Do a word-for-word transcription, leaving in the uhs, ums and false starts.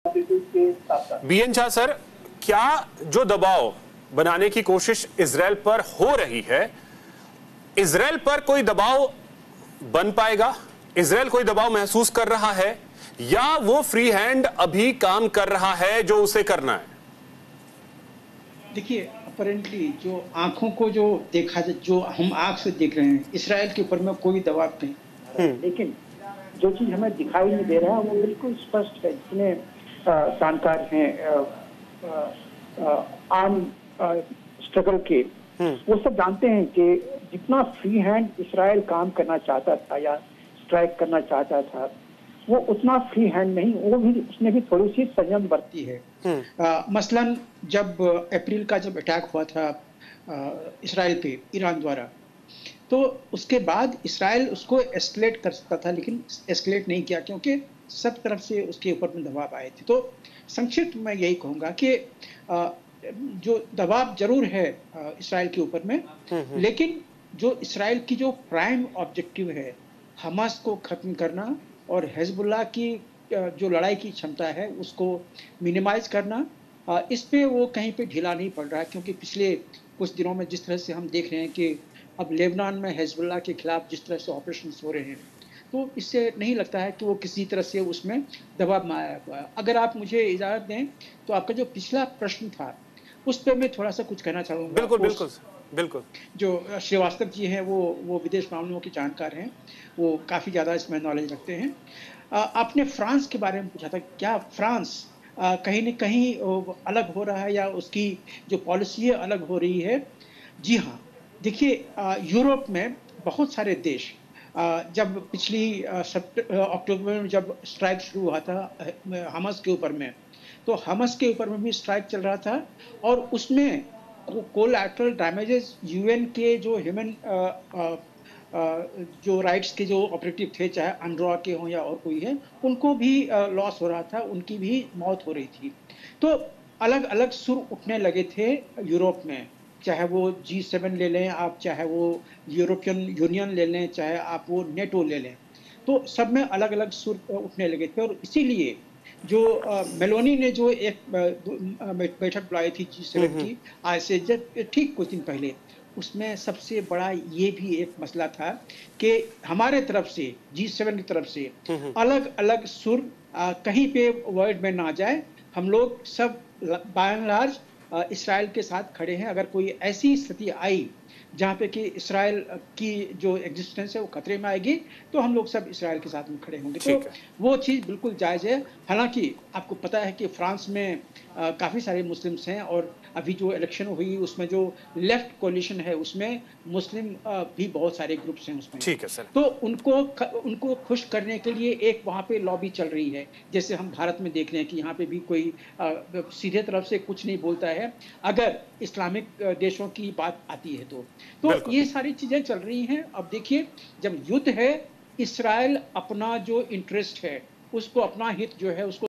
BN Jha sir, क्या जो दबाव बनाने की कोशिश इजरायल पर हो रही है, इजरायल पर कोई दबाव बन पाएगा? इजरायल कोई दबाव महसूस कर रहा है या वो फ्री हैंड अभी काम कर रहा है जो उसे करना है? देखिए, अपरेंटली जो आंखों को जो देखा, जो हम आंख से देख रहे हैं, इजरायल के ऊपर में कोई दबाव नहीं, लेकिन जो चीज हमें दिखाई नहीं दे रहा है वो बिल्कुल स्पष्ट है। जितने जानकार हैं आर्म स्ट्रगल के, वो सब जानते हैं कि जितना फ्री हैंड इजरायल काम करना चाहता था या स्ट्राइक करना चाहता था, वो उतना फ्री हैंड नहीं, वो भी उसने भी थोड़ी सी संयम बरती है। आ, मसलन जब अप्रैल का जब अटैक हुआ था इजरायल पे ईरान द्वारा, तो उसके बाद इजरायल उसको एस्केलेट कर सकता था, लेकिन एस्केलेट नहीं किया क्योंकि सब तरफ से उसके ऊपर में दबाव आए थे। तो संक्षिप्त मैं यही कहूँगा कि जो दबाव जरूर है इजरायल के ऊपर में, लेकिन जो इजरायल की जो प्राइम ऑब्जेक्टिव है, हमास को खत्म करना और हिजबुल्लाह की जो लड़ाई की क्षमता है उसको मिनिमाइज करना, इस पे वो कहीं पे ढीला नहीं पड़ रहा है। क्योंकि पिछले कुछ दिनों में जिस तरह से हम देख रहे हैं कि अब लेबनान में हिजबुल्लाह के खिलाफ जिस तरह से ऑपरेशन हो रहे हैं, तो इससे नहीं लगता है कि वो किसी तरह से उसमें दबाव में आया हुआ है। अगर आप मुझे इजाज़त दें तो आपका जो पिछला प्रश्न था उस पर मैं थोड़ा सा कुछ कहना चाहूँगा। बिल्कुल बिल्कुल बिल्कुल। जो श्रीवास्तव जी हैं वो वो विदेश मामलों के जानकार हैं, वो काफ़ी ज़्यादा इसमें नॉलेज रखते हैं। आपने फ्रांस के बारे में पूछा था, क्या फ्रांस कहीं न कहीं अलग हो रहा है या उसकी जो पॉलिसी है अलग हो रही है? जी हाँ, देखिए, यूरोप में बहुत सारे देश, जब पिछली अक्टूबर में जब स्ट्राइक शुरू हुआ था हमास के ऊपर में, तो हमास के ऊपर में भी स्ट्राइक चल रहा था और उसमें कोलैटरल डैमेजेस यूएन के जो ह्यूमन जो राइट्स के जो ऑपरेटिव थे, चाहे अनड्रॉ के हों या और कोई है, उनको भी लॉस हो रहा था, उनकी भी मौत हो रही थी। तो अलग अलग सुर उठने लगे थे यूरोप में, चाहे वो जी सेवन ले लें आप, चाहे वो यूरोपियन यूनियन ले लें, चाहे आप वो नेटो ले लें, तो सब में अलग अलग सुर उठने लगे थे। और इसीलिए जो मेलोनी ने जो एक बैठक बुलाई थी जी सेवन की, आज से जब ठीक कुछ दिन पहले, उसमें सबसे बड़ा ये भी एक मसला था कि हमारे तरफ से, जी सेवन की तरफ से अलग अलग सुर आ, कहीं पे वर्ल्ड में ना जाए। हम लोग सब बाय एंड लार्ज इजराइल के साथ खड़े हैं। अगर कोई ऐसी स्थिति आई जहाँ पे कि इजराइल की जो एग्जिस्टेंस है वो खतरे में आएगी, तो हम लोग सब इजराइल के साथ में खड़े होंगे। तो वो चीज़ बिल्कुल जायज़ है। हालांकि आपको पता है कि फ्रांस में काफ़ी सारे मुस्लिम्स हैं और अभी जो इलेक्शन हुई उसमें जो लेफ्ट कोलिशन है उसमें मुस्लिम भी बहुत सारे ग्रुप्स हैं उसमें। ठीक है सर। तो उनको उनको खुश करने के लिए एक वहाँ पे लॉबी चल रही है, जैसे हम भारत में देख रहे हैं कि यहाँ पे भी कोई आ, सीधे तरफ से कुछ नहीं बोलता है अगर इस्लामिक देशों की बात आती है। तो तो ये सारी चीजें चल रही हैं। अब देखिए, जब युद्ध है, इस्राइल अपना जो इंटरेस्ट है उसको, अपना हित जो है उसको